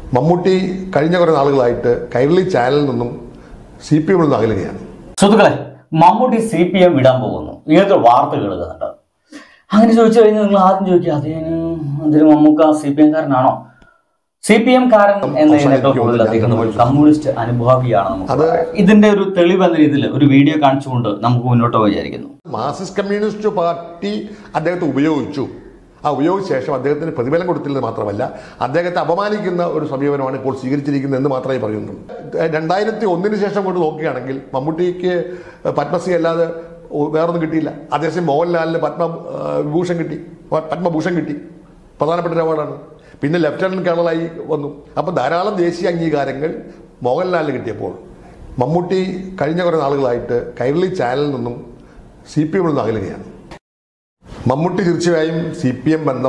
മമ്മൂട്ടി കഴിഞ്ഞ കുറേ നാളുകളായിട്ട് കൈരളി ചാനലിൽ നിന്നും CPM നിന്ന് അകലുകയാണ്. സുഹൃത്തുക്കളെ, മമ്മൂട്ടി CPM വിടാൻ പോകുന്നു. ഇങ്ങനത്തെ വാർത്ത കേൾക്കുന്നുണ്ട്. അങ്ങനെ ചോദിച്ചു കഴിഞ്ഞാൽ നിങ്ങൾ ആദ്യം ചോദിക്കുക, അതിന് മമ്മൂക്ക CPM കാരനാണോ? CPM കാരൻ എന്നതിനേക്കാൾ കൂടുതൽ അദ്ദേഹം ഒരു കമ്മ്യൂണിസ്റ്റ് അനുഭാവിയാണ്. ഇതിന്റെ ഒരു തെളിവ് എന്ന രീതിയിൽ ഒരു വീഡിയോ കാണിച്ചുകൊണ്ട് നമുക്ക് മുന്നോട്ട് വിചാരിക്കുന്നു. മാർക്സിസ്റ്റ് കമ്മ്യൂണിസ്റ്റ് പാർട്ടി അദ്ദേഹത്തെ ഉപയോഗിച്ചു. ആ ഉപയോഗിച്ച ശേഷം അദ്ദേഹത്തിന് പ്രതിഫലം കൊടുത്തില്ലെന്ന് മാത്രമല്ല, അദ്ദേഹത്തെ അപമാനിക്കുന്ന ഒരു സമീപനമാണ് ഇപ്പോൾ സ്വീകരിച്ചിരിക്കുന്നത് എന്ന് മാത്രമേ പറയുന്നു. 2001 ശേഷം കൊണ്ട് നോക്കുകയാണെങ്കിൽ മമ്മൂട്ടിക്ക് പത്മശ്രീ അല്ലാതെ വേറൊന്നും കിട്ടിയില്ല. അതേസമയം മോഹൻലാലിന് പത്മഭൂഷൺ കിട്ടി, പ്രധാനപ്പെട്ട ഒരു അവാർഡാണ്. പിന്നെ ലഫ്റ്റനന്റ് കേണലായി വന്നു. അപ്പോൾ ധാരാളം ദേശീയ അംഗീകാരങ്ങൾ മോഹൻലാലിന് കിട്ടിയപ്പോൾ മമ്മൂട്ടി കഴിഞ്ഞ കുറേ നാളുകളായിട്ട് കൈരളി ചാനലിൽ നിന്നും CPM നിന്ന് അകലുകയാണ്. മമ്മൂട്ടി തീർച്ചയായും CPM ബന്ധം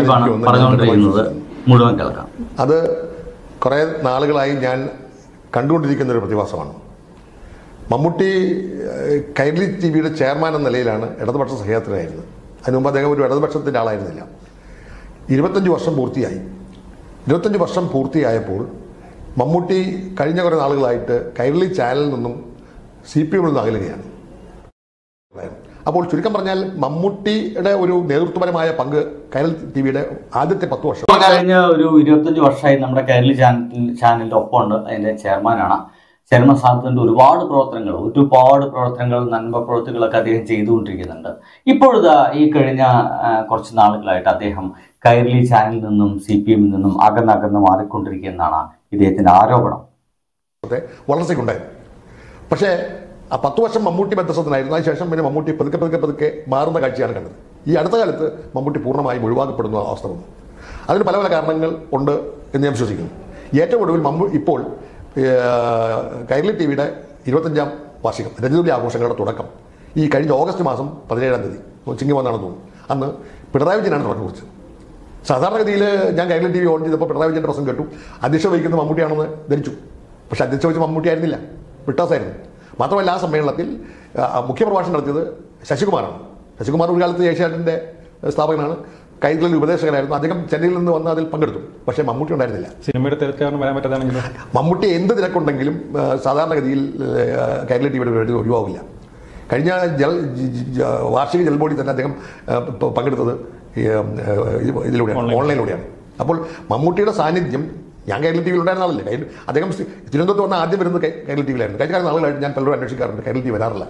അത് കുറേ നാളുകളായി ഞാൻ കണ്ടുകൊണ്ടിരിക്കുന്ന ഒരു പ്രതിഭാസമാണ്. മമ്മൂട്ടി കൈരളി TVയുടെ ചെയർമാൻ എന്ന നിലയിലാണ് ഇടതുപക്ഷ സഹയാത്രികനായിരുന്നത്. അതിനു മുമ്പ് അദ്ദേഹം ഒരു ഇടതുപക്ഷത്തിൻ്റെ ആളായിരുന്നില്ല. 25 വർഷം പൂർത്തിയായി. 25 വർഷം പൂർത്തിയായപ്പോൾ മമ്മൂട്ടി കഴിഞ്ഞ കുറേ നാളുകളായിട്ട് കൈരളി ചാനലിൽ നിന്നും CPM നിന്ന് അകലുകയാണ്. അപ്പോൾ ചുരുക്കം പറഞ്ഞാൽ മമ്മൂട്ടിയുടെ ഒരു നേതൃത്വപരമായ പങ്ക് കൈരളി TVയുടെ ആദ്യത്തെ 10 വർഷം കഴിഞ്ഞ ഒരു 25 വർഷമായി നമ്മുടെ കൈരളി ചാനലിന്റെ ഒപ്പമുണ്ട്. അതിന്റെ ചെയർമാനാണ്. ചെയർമാൻ സ്ഥാനത്തിന്റെ ഒരുപാട് പ്രവർത്തനങ്ങൾ നന്മ പ്രവൃത്തികളൊക്കെ അദ്ദേഹം ചെയ്തുകൊണ്ടിരിക്കുന്നുണ്ട്. ഇപ്പോഴത്തെ ഈ കഴിഞ്ഞ കുറച്ച് നാളുകളായിട്ട് അദ്ദേഹം കൈരളി ചാനലിൽ നിന്നും CPM നിന്നും അകന്നകന്ന് മാറിക്കൊണ്ടിരിക്കുന്നതാണ് ഇദ്ദേഹത്തിന്റെ ആരോപണം. വളർച്ചയ്ക്കുണ്ടായി. പക്ഷേ ആ 10 വർഷം മമ്മൂട്ടി ബന്ധസ്ഥനായിരുന്നു. അതിനുശേഷം പിന്നെ മമ്മൂട്ടി പതുക്കെ മാറുന്ന കാഴ്ചയാണ് കണ്ടത്. ഈ അടുത്ത കാലത്ത് മമ്മൂട്ടി പൂർണ്ണമായും ഒഴിവാക്കപ്പെടുന്ന അവസ്ഥ വന്നു. അതിന് പല കാരണങ്ങൾ ഉണ്ട് എന്ന് ഞാൻ വിശ്വസിക്കുന്നു. ഏറ്റവും ഒടുവിൽ ഇപ്പോൾ കൈരളി TVയുടെ 25ാം വാർഷികം രജതൂലി ആഘോഷങ്ങളുടെ തുടക്കം ഈ കഴിഞ്ഞ ഓഗസ്റ്റ് മാസം 17-ാം തീയതി ചിങ്ങമെന്നാണെന്ന് തോന്നുന്നു. അന്ന് പിണറായി വിജയനാണ് തുടക്കം കുറിച്ചത്. സാധാരണഗതിയിൽ ഞാൻ കൈരളി TV ഓൺ ചെയ്തപ്പോൾ പിണറായി വിജയൻ്റെ പ്രസംഗം കേട്ടു. അധ്യക്ഷ വഹിക്കുന്ന മമ്മൂട്ടിയാണെന്ന് ധരിച്ചു. പക്ഷേ അധ്യക്ഷ വഹിച്ച മമ്മൂട്ടി ആയിരുന്നില്ല, വിട്ടാസായിരുന്നു. മാത്രമല്ല ആ സമ്മേളനത്തിൽ മുഖ്യപ്രഭാഷണം നടത്തിയത് ശശികുമാറാണ്. ശശികുമാർ ഒരു കാലത്ത് ഏഷ്യാനെറ്റിൻ്റെ സ്ഥാപകനാണ്, കൈരളി ഉപദേശകനായിരുന്നു. അദ്ദേഹം ചെന്നൈയിൽ നിന്ന് വന്ന് അതിൽ പങ്കെടുത്തു. പക്ഷേ മമ്മൂട്ടി ഉണ്ടായിരുന്നില്ല. സിനിമയുടെ തിരക്കാരണം വരാൻ പറ്റാതാണെങ്കിലും മമ്മൂട്ടി എന്ത് തിരക്കുണ്ടെങ്കിലും സാധാരണഗതിയിൽ കൈരളി TVയുടെ പരിപാടി ഒഴിവാകില്ല. കഴിഞ്ഞ വാർഷിക ജൽബോഡി തന്നെ അദ്ദേഹം പങ്കെടുത്തത് ഇതിലൂടെയാണ്, ഓൺലൈനിലൂടെയാണ്. അപ്പോൾ മമ്മൂട്ടിയുടെ സാന്നിധ്യം ഞാൻ കൈരളി TVയിൽ ഉണ്ടായിരുന്ന ആളല്ലേ. അദ്ദേഹം തിരുവനന്തപുരത്ത് വന്ന ആദ്യം വരുന്നത് കൈരളി TVയിലായിരുന്നു. കഴിഞ്ഞ കാലം നാളുകളായിട്ട് ഞാൻ പലരും അന്വേഷിക്കാറുണ്ട്, കൈരളി TV വരാറില്ല.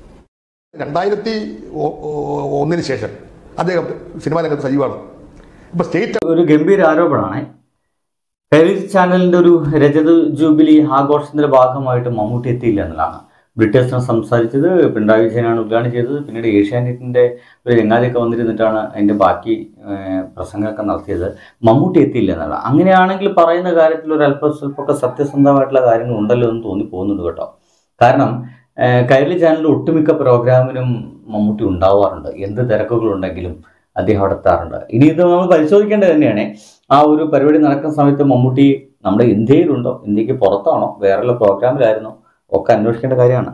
2001 ശേഷം അദ്ദേഹം സിനിമാ രംഗത്ത് സജീവമാണ്. ഇപ്പൊ സ്റ്റേറ്റ് ഒരു ഗംഭീര ആരോപണമാണ്. കൈരളി ചാനലിന്റെ ഒരു രജത ജൂബിലി ആഘോഷത്തിന്റെ ഭാഗമായിട്ട് മമ്മൂട്ടി എത്തിയില്ല എന്നുള്ളതാണ്. ബ്രിട്ടീഷിനെ സംസാരിച്ചത് പിണറായി വിജയനാണ് ഉദ്ഘാടനം ചെയ്തത്. പിന്നീട് ഏഷ്യാനെറ്റിന്റെ ഒരു രംഗാതിയൊക്കെ വന്നിരുന്നിട്ടാണ് അതിന്റെ ബാക്കി പ്രസംഗമൊക്കെ നടത്തിയത്. മമ്മൂട്ടി എത്തിയില്ല എന്നുള്ള. അങ്ങനെയാണെങ്കിൽ പറയുന്ന കാര്യത്തിൽ ഒരു സ്വല്പമൊക്കെ സത്യസന്ധമായിട്ടുള്ള കാര്യങ്ങൾ ഉണ്ടല്ലോ എന്ന് തോന്നിപ്പോകുന്നുണ്ട് കേട്ടോ. കാരണം കൈരളി ചാനലിന്റെ ഒട്ടുമിക്ക പ്രോഗ്രാമിനും മമ്മൂട്ടി ഉണ്ടാവാറുണ്ട്. എന്ത് തിരക്കുകളുണ്ടെങ്കിലും അദ്ദേഹം അവിടെ എത്താറുണ്ട്. ഇനി ഇത് നമ്മൾ പരിശോധിക്കേണ്ടത് തന്നെയാണ്. ആ ഒരു പരിപാടി നടക്കുന്ന സമയത്ത് മമ്മൂട്ടി നമ്മുടെ ഇന്ത്യയിലുണ്ടോ, ഇന്ത്യക്ക് പുറത്താണോ, വേറെയുള്ള പ്രോഗ്രാമിലായിരുന്നോ ഒക്കെ അന്വേഷിക്കേണ്ട കാര്യമാണ്.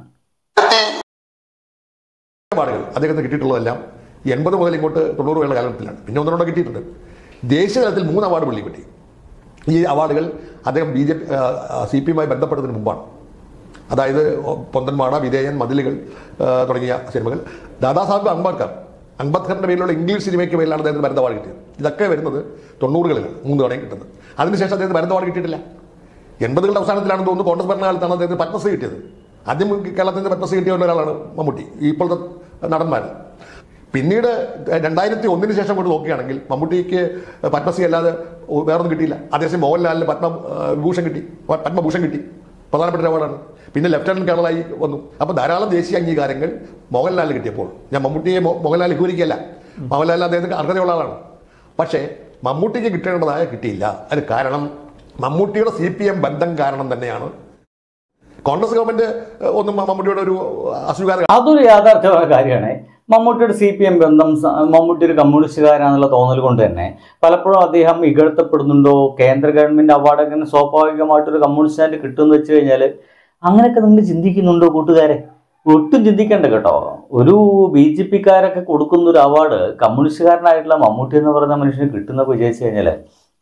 അദ്ദേഹത്തിന് കിട്ടിയിട്ടുള്ളതെല്ലാം 80 മുതൽ ഇങ്ങോട്ട് 90 വരെയുള്ള കാലഘട്ടത്തിലാണ്. പിന്നെ ഒന്നുകൂടെ കിട്ടിയിട്ടുണ്ട്. ദേശീയ തലത്തിൽ 3 അവാർഡ് പുള്ളി കിട്ടി. ഈ അവാർഡുകൾ അദ്ദേഹം CPMമായി ബന്ധപ്പെട്ടതിന് മുമ്പാണ്. അതായത് പൊന്തൻമാട, വിധേയൻ, മതിലുകൾ തുടങ്ങിയ സിനിമകൾ. ദാദാസാഹിബ് അംബേദ്കറിന്റെ പേരിലുള്ള ഇംഗ്ലീഷ് സിനിമയ്ക്ക് പേരിലാണ് അദ്ദേഹത്തിന് ഭരത് അവാർഡ് കിട്ടിയത്. ഇതൊക്കെ വരുന്നത് 90കളിലാണ് 3 തവണയും കിട്ടുന്നത്. അതിനുശേഷം അദ്ദേഹത്തിന് ഭരത് അവാർഡ് കിട്ടിയിട്ടില്ല. 80കളുടെ അവസാനത്തിലാണെന്ന് തോന്നുന്നു കോൺഗ്രസ് ഭരണകാലത്താണ് അദ്ദേഹത്തിന് പത്മശ്രീ കിട്ടിയത്. ആദ്യം കേരളത്തിൽ പത്മശ്രീ കിട്ടിയ ഒരാളാണ് മമ്മൂട്ടി, ഇപ്പോഴത്തെ നടന്മാർ. പിന്നീട് 2001 ശേഷം കൊണ്ട് നോക്കുകയാണെങ്കിൽ മമ്മൂട്ടിക്ക് പത്മശ്രീ അല്ലാതെ വേറൊന്നും കിട്ടിയില്ല. അതേസമയം മോഹൻലാലിന് പത്മഭൂഷൺ കിട്ടി, പ്രധാനപ്പെട്ട ഒരു അവാർഡാണ്. പിന്നെ ലഫ്റ്റനന്റ് കേണലായി വന്നു. അപ്പോൾ ധാരാളം ദേശീയ അംഗീകാരങ്ങൾ മോഹൻലാലിന് കിട്ടിയപ്പോൾ ഞാൻ മമ്മൂട്ടിയെ മോഹൻലാൽ വിവരിക്കുകയല്ല, മോഹൻലാലിന് അദ്ദേഹത്തിന് അർഹതയുള്ള ആളാണ്. പക്ഷേ മമ്മൂട്ടിക്ക് കിട്ടേണ്ടതായ കിട്ടിയില്ല. അതിന് കാരണം മമ്മൂട്ടിയുടെ CPM ബന്ധം കാരണം തന്നെയാണ്. കോൺഗ്രസ് ഗവൺമെന്റ് ഒന്നും മമ്മൂട്ടിയുടെ ഒരു അസ്വീകാരം. അതൊരു യാഥാർത്ഥ്യമായ കാര്യമാണ്. മമ്മൂട്ടിയുടെ CPM ബന്ധം, മമ്മൂട്ടി ഒരു കമ്മ്യൂണിസ്റ്റുകാരാണെന്നുള്ള തോന്നൽ കൊണ്ട് തന്നെ പലപ്പോഴും അദ്ദേഹം ഇകഴ്ത്തപ്പെടുന്നുണ്ടോ. കേന്ദ്ര ഗവൺമെന്റ് അവാർഡ് അങ്ങനെ സ്വാഭാവികമായിട്ടൊരു കമ്മ്യൂണിസ്റ്റുകാരന് കിട്ടുമെന്ന് വെച്ച് കഴിഞ്ഞാൽ അങ്ങനെയൊക്കെ നിങ്ങൾ ചിന്തിക്കുന്നുണ്ടോ കൂട്ടുകാരെ? ഒട്ടും ചിന്തിക്കേണ്ട കേട്ടോ. ഒരു BJPക്കാരൊക്കെ കൊടുക്കുന്ന ഒരു അവാർഡ് കമ്മ്യൂണിസ്റ്റുകാരനായിട്ടുള്ള മമ്മൂട്ടി എന്ന് പറയുന്ന മനുഷ്യന് കിട്ടുന്നൊക്കെ വിചാരിച്ചു കഴിഞ്ഞാൽ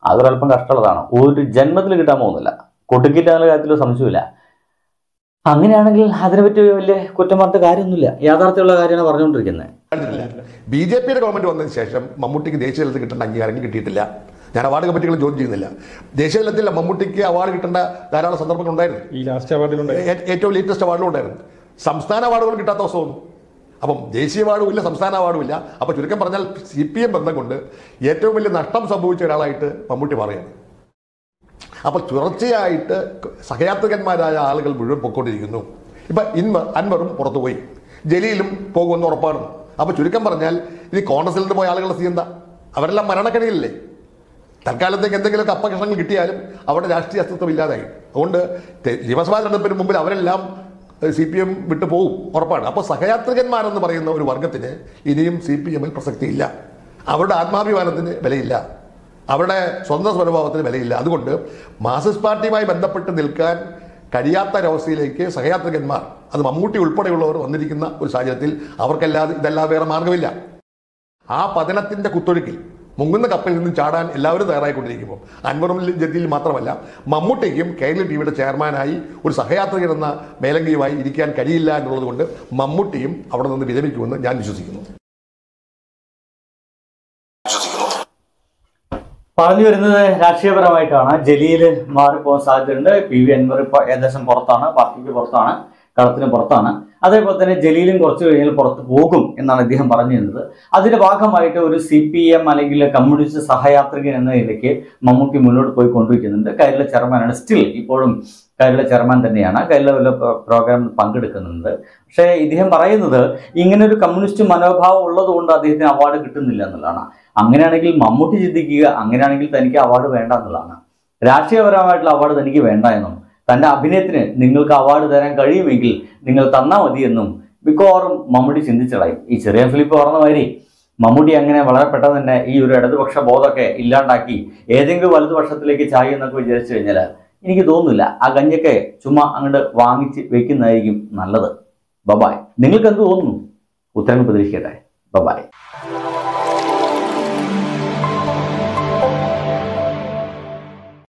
അതൊരല്പം കഷ്ടമുള്ളതാണ്. ഒരു ജന്മത്തിൽ കിട്ടാൻ പോകുന്നില്ല. കൊട്ടിക്കിട്ടാനുള്ള കാര്യത്തിൽ സംശയമില്ല. അങ്ങനെയാണെങ്കിൽ അതിനെപ്പറ്റി വലിയ കുറ്റം പറഞ്ഞ കാര്യമൊന്നുമില്ല. യാഥാർത്ഥ്യമുള്ള കാര്യമാണ് പറഞ്ഞുകൊണ്ടിരിക്കുന്നത്. BJP ഗവൺമെന്റ് വന്നതിന് ശേഷം മമ്മൂട്ടിക്ക് ദേശീയ തലത്തിൽ കിട്ടേണ്ട അംഗീകാരങ്ങൾ കിട്ടിയിട്ടില്ല. ഞാൻ അവാർഡ് കമ്മിറ്റികൾ ജോയിൻ ചെയ്യുന്നില്ല. ദേശീയ തലത്തിൽ മമ്മൂട്ടിക്ക് അവാർഡ് കിട്ടേണ്ട ധാരാളം സന്ദർഭങ്ങൾ ഉണ്ടായിരുന്നു. ഈ ലാസ്റ്റ് അവാർഡിലുണ്ട്, ഏറ്റവും ലേറ്റസ്റ്റ് അവാർഡിലും ഉണ്ടായിരുന്നു. സംസ്ഥാന അവാർഡുകൾ കിട്ടാത്ത അവസ്ഥ വന്നു. അപ്പം ദേശീയ അവാർഡും ഇല്ല, സംസ്ഥാന അവാർഡും ഇല്ല. അപ്പോൾ ചുരുക്കം പറഞ്ഞാൽ CPM ബന്ധം കൊണ്ട് ഏറ്റവും വലിയ നഷ്ടം സംഭവിച്ച ഒരാളായിട്ട് മമ്മൂട്ടി പറയുന്നത്. അപ്പോൾ തുടർച്ചയായിട്ട് സഹയാത്രികന്മാരായ ആളുകൾ മുഴുവൻ പൊയ്ക്കൊണ്ടിരിക്കുന്നു. ഇപ്പം അൻവറും പുറത്തുപോയി, ജലീലും പോകുമെന്ന് ഉറപ്പാണ്. അപ്പോൾ ചുരുക്കം പറഞ്ഞാൽ ഇനി കോൺഗ്രസിൽ നിന്ന് പോയ ആളുകളുടെ സ്ഥിതി എന്താ? അവരെല്ലാം മരണക്കണിയില്ലേ? തൽക്കാലത്തേക്ക് എന്തെങ്കിലുമൊക്കെ അപകർഷങ്ങൾ കിട്ടിയാലും അവിടെ രാഷ്ട്രീയ അസ്തിത്വം ഇല്ലാതായി. അതുകൊണ്ട് നിയമസഭാ തെരഞ്ഞെടുപ്പിന് മുമ്പിൽ അവരെല്ലാം CPM വിട്ടു പോകും, ഉറപ്പാണ്. അപ്പോൾ സഹയാത്രികന്മാരെന്ന് പറയുന്ന ഒരു വർഗത്തിന് ഇനിയും CPM-ൽ പ്രസക്തിയില്ല. അവരുടെ ആത്മാഭിമാനത്തിന് വിലയില്ല, അവരുടെ സ്വന്തം സ്വഭാവത്തിന് വിലയില്ല. അതുകൊണ്ട് മാർക്സിസ്റ്റ് പാർട്ടിയുമായി ബന്ധപ്പെട്ട് നിൽക്കാൻ കഴിയാത്തൊരവസ്ഥയിലേക്ക് സഹയാത്രികന്മാർ, അത് മമ്മൂട്ടി ഉൾപ്പെടെയുള്ളവർ വന്നിരിക്കുന്ന ഒരു സാഹചര്യത്തിൽ അവർക്കല്ലാതെ ഇതല്ലാതെ വേറെ മാർഗമില്ല. ആ പതനത്തിൻ്റെ കുത്തൊഴുക്കിൽ മുങ്ങുന്ന കപ്പലിൽ നിന്നും ചാടാൻ എല്ലാവരും തയ്യാറായിക്കൊണ്ടിരിക്കുമ്പോൾ അൻവറും ജലീൽ മാത്രമല്ല, മമ്മൂട്ടിക്കും കേരള ടിവിയുടെ ചെയർമാനായി ഒരു സഹയാത്രികൻ എന്ന മേലങ്കിയുമായി ഇരിക്കാൻ കഴിയില്ല എന്നുള്ളത് കൊണ്ട് മമ്മൂട്ടിയും അവിടെ നിന്ന് വിരമിക്കുമെന്ന് ഞാൻ വിശ്വസിക്കുന്നു. പറഞ്ഞു വരുന്നത് രാഷ്ട്രീയപരമായിട്ടാണ്. ജലീല് മാറിപ്പോകാൻ സാധ്യതയുണ്ട്. PV അൻവർ ഇപ്പോൾ ഏകദേശം പുറത്താണ്, പാർട്ടിക്ക് പുറത്താണ്, കളത്തിന് പുറത്താണ്. അതേപോലെ തന്നെ ജലീലും കുറച്ച് കഴിഞ്ഞാൽ പുറത്ത് പോകും എന്നാണ് ഇദ്ദേഹം പറഞ്ഞിരുന്നത്. അതിന്റെ ഭാഗമായിട്ട് ഒരു CPM അല്ലെങ്കിൽ കമ്മ്യൂണിസ്റ്റ് സഹയാത്രികൻ എന്ന നിലയ്ക്ക് മമ്മൂട്ടി മുന്നോട്ട് പോയി കൊണ്ടിരിക്കുന്നുണ്ട്. കൈരള ചെയർമാനാണ്, സ്റ്റിൽ ഇപ്പോഴും കൈരള ചെയർമാൻ തന്നെയാണ്. കൈരള പ്രോഗ്രാമിൽ പങ്കെടുക്കുന്നുണ്ട്. പക്ഷേ ഇദ്ദേഹം പറയുന്നത് ഇങ്ങനെ ഒരു കമ്മ്യൂണിസ്റ്റ് മനോഭാവം ഉള്ളത് കൊണ്ട് അദ്ദേഹത്തിന് അവാർഡ് കിട്ടുന്നില്ല എന്നുള്ളതാണ്. അങ്ങനെയാണെങ്കിൽ മമ്മൂട്ടി ചിന്തിക്കുക, അങ്ങനെയാണെങ്കിൽ തനിക്ക് അവാർഡ് വേണ്ട എന്നുള്ളതാണ്. രാഷ്ട്രീയപരമായിട്ടുള്ള അവാർഡ് തനിക്ക് വേണ്ട എന്നും തൻ്റെ അഭിനയത്തിന് നിങ്ങൾക്ക് അവാർഡ് തരാൻ കഴിയുമെങ്കിൽ നിങ്ങൾ തന്നാൽ മതിയെന്നും മിക്കവാറും മമ്മൂട്ടി ചിന്തിച്ചളയും. ഈ ചെറിയ ഫിലിപ്പ് പറഞ്ഞ മാതിരി മമ്മൂട്ടി അങ്ങനെ വളരെ പെട്ടെന്ന് തന്നെ ഈ ഒരു ഇടതുപക്ഷ ബോധമൊക്കെ ഇല്ലാണ്ടാക്കി ഏതെങ്കിലും വലതുപക്ഷത്തിലേക്ക് ചായ എന്നൊക്കെ വിചാരിച്ചു കഴിഞ്ഞാൽ എനിക്ക് തോന്നുന്നില്ല. ആ കഞ്ഞൊക്കെ ചുമ്മാ അങ്ങോട്ട് വാങ്ങിച്ച് വെക്കുന്നതായിരിക്കും നല്ലത്. ബബായ്. നിങ്ങൾക്ക് എന്ത് തോന്നുന്നു? ഉത്തരങ്ങൾ പ്രതീക്ഷിക്കട്ടെ. ബബായ്.